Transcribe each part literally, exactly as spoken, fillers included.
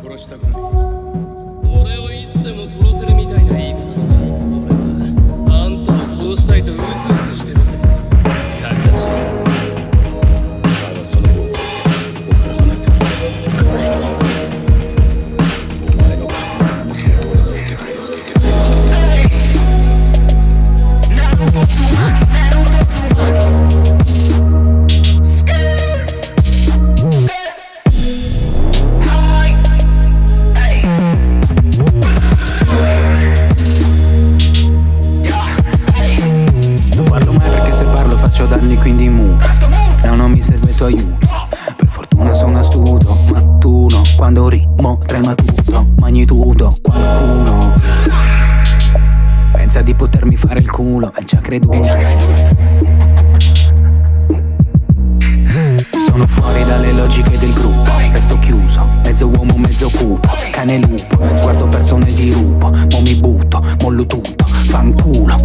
殺したくない。俺をいつでも殺せるみたいな言い方だな。俺はあんたを殺したいとうすうすしてるぜ。かかし。だがその子を連れてここから離れてくれ。 小笠先生。 お前の覚悟もその俺が老けたよ。老けたよ。 Quindi muto, no, non mi serve il tuo aiuto. Per fortuna sono astuto, ma tu no. Quando rimo trema tutto, magnitudo. Qualcuno pensa di potermi fare il culo e ci ha creduto. Sono fuori dalle logiche del gruppo, resto chiuso, mezzo uomo, mezzo cupo. Cane lupo, sguardo perso nel dirupo. Mo mi butto, mollo tutto, fanculo.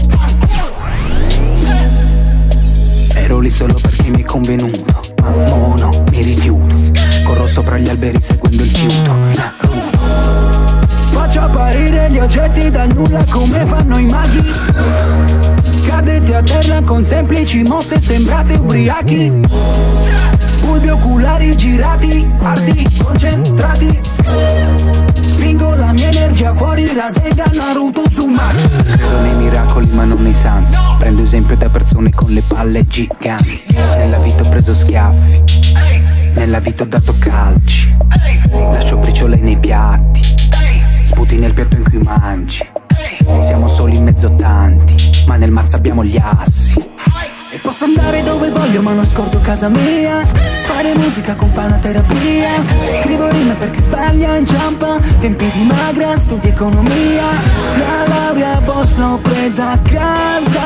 Ero lì solo perché mi è convenuto, ma mo no, mi rifiuto. Corro sopra gli alberi seguendo il fiuto, Naruto. Faccio apparire gli oggetti dal nulla come fanno i maghi. Cadete a terra con semplici mosse, sembrate ubriachi. Bulbi oculari girati, arti concentrati. Spingo la mia energia fuori, Rasengan, Naruto, Uzumaki. Credo nei miracoli ma non nei santi. Prendo esempio da persone con le palle giganti. Nella vita ho preso schiaffi, nella vita ho dato calci. Lascio briciole nei piatti, sputi nel piatto in cui mangi. Siamo soli in mezzo a tanti, ma nel mazzo abbiamo gli assi. E posso andare dove voglio ma non scordo casa mia. Fare musica con panaterapia. Scrivo rime perché sbaglia, inciampa. Tempi di magra, studi economia. La laurea boss l'ho presa a casa.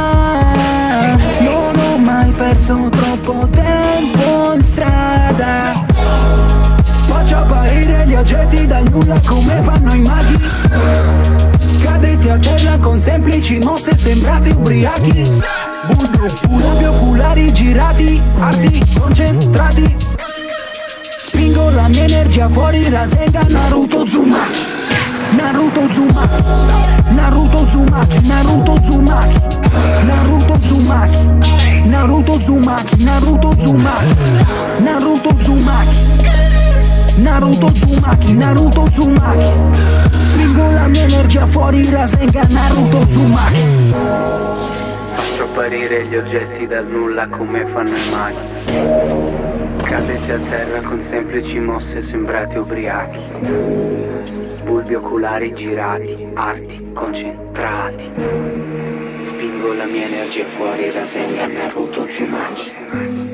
Non ho mai perso troppo tempo in strada. Faccio apparire gli oggetti dal nulla come fanno i maghi. Cadete a terra con semplici mosse, sembrate ubriachi. Bulbi oculari girati, arti concentrati. Spingo la mia energia fuori, Rasengan, Naruto, Uzumaki. Naruto, Uzumaki. Naruto, Uzumaki. Naruto, Uzumaki. Naruto, Uzumaki. Naruto, Uzumaki. Naruto, Uzumaki. Naruto, Uzumaki. Naruto, Uzumaki. Naruto, Uzumaki. Spingo la mia energia fuori, Rasengan, Naruto, Uzumaki. Faccio apparire gli oggetti dal nulla come fanno i maghi. Cadete a terra con semplici mosse, sembrate ubriachi. Bulbi oculari girati, arti concentrati. Spingo la mia energia fuori, Rasengan, Naruto, Uzumaki.